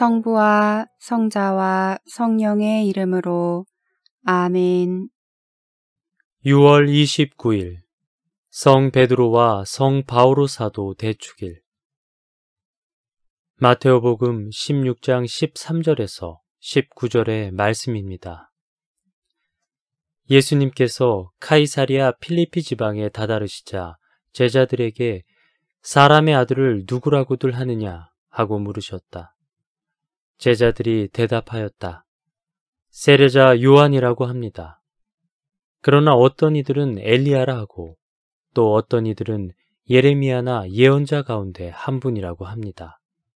성부와 성자와 성령의 이름으로 아멘. 6월 29일 성 베드로와 성 바오로 사도 대축일. 마테오복음 16장 13절에서 19절의 말씀입니다. 예수님께서 카이사리아 필리피 지방에 다다르시자 제자들에게 사람의 아들을 누구라고들 하느냐 하고 물으셨다. 제자들이 대답하였다. 세례자 요한이라고 합니다. 그러나 어떤 이들은 엘리야라 하고 또 어떤 이들은 예레미야나 예언자 가운데 한 분이라고 합니다.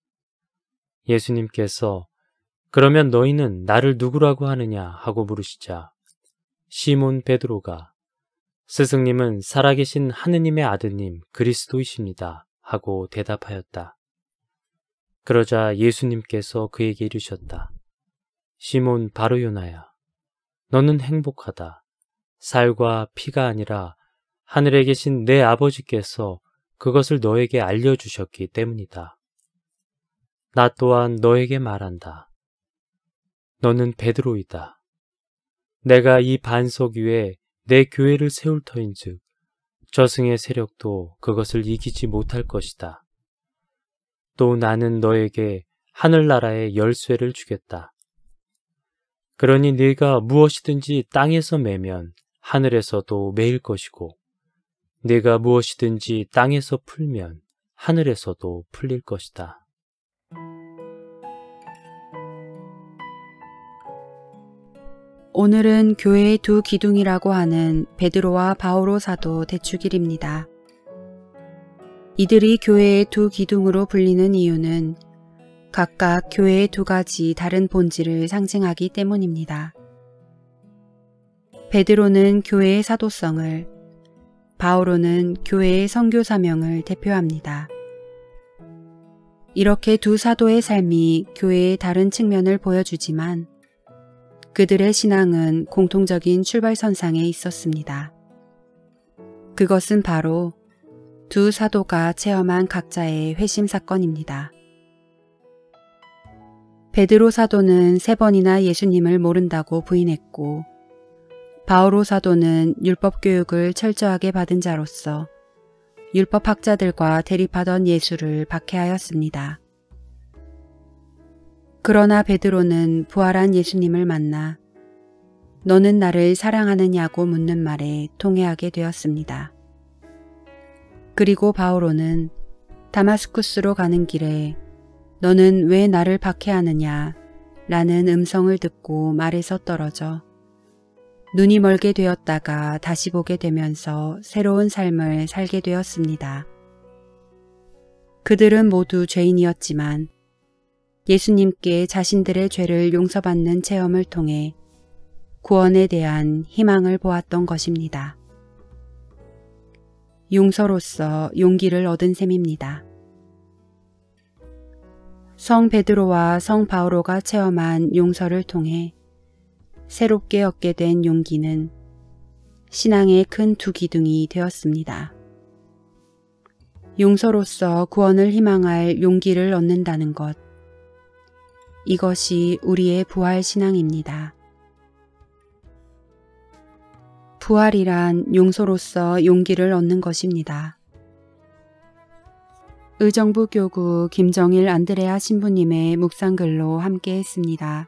예수님께서 그러면 너희는 나를 누구라고 하느냐 하고 물으시자 시몬 베드로가 스승님은 살아계신 하느님의 아드님 그리스도이십니다 하고 대답하였다. 그러자 예수님께서 그에게 이르셨다. 시몬 바르요나야, 너는 행복하다. 살과 피가 아니라 하늘에 계신 내 아버지께서 그것을 너에게 알려주셨기 때문이다. 나 또한 너에게 말한다. 너는 베드로이다. 내가 이 반석 위에 내 교회를 세울 터인즉 저승의 세력도 그것을 이기지 못할 것이다. 또 나는 너에게 하늘나라의 열쇠를 주겠다. 그러니 네가 무엇이든지 땅에서 매면 하늘에서도 매일 것이고 네가 무엇이든지 땅에서 풀면 하늘에서도 풀릴 것이다. 오늘은 교회의 두 기둥이라고 하는 베드로와 바오로 사도 대축일입니다. 이들이 교회의 두 기둥으로 불리는 이유는 각각 교회의 두 가지 다른 본질을 상징하기 때문입니다. 베드로는 교회의 사도성을, 바오로는 교회의 선교 사명을 대표합니다. 이렇게 두 사도의 삶이 교회의 다른 측면을 보여주지만 그들의 신앙은 공통적인 출발선상에 있었습니다. 그것은 바로 두 사도가 체험한 각자의 회심 사건입니다. 베드로 사도는 3번이나 예수님을 모른다고 부인했고 바오로 사도는 율법 교육을 철저하게 받은 자로서 율법학자들과 대립하던 예수를 박해하였습니다. 그러나 베드로는 부활한 예수님을 만나 너는 나를 사랑하느냐고 묻는 말에 통회하게 되었습니다. 그리고 바오로는 다마스쿠스로 가는 길에 너는 왜 나를 박해하느냐 라는 음성을 듣고 말에서 떨어져 눈이 멀게 되었다가 다시 보게 되면서 새로운 삶을 살게 되었습니다. 그들은 모두 죄인이었지만 예수님께 자신들의 죄를 용서받는 체험을 통해 구원에 대한 희망을 보았던 것입니다. 용서로서 용기를 얻은 셈입니다. 성 베드로와 성 바오로가 체험한 용서를 통해 새롭게 얻게 된 용기는 신앙의 큰 두 기둥이 되었습니다. 용서로서 구원을 희망할 용기를 얻는다는 것, 이것이 우리의 부활 신앙입니다. 부활이란 용서로서 용기를 얻는 것입니다. 의정부 교구 김정일 안드레아 신부님의 묵상글로 함께 했습니다.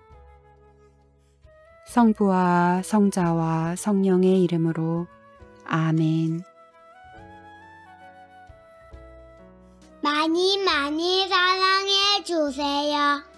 성부와 성자와 성령의 이름으로 아멘. 많이 많이 사랑해 주세요.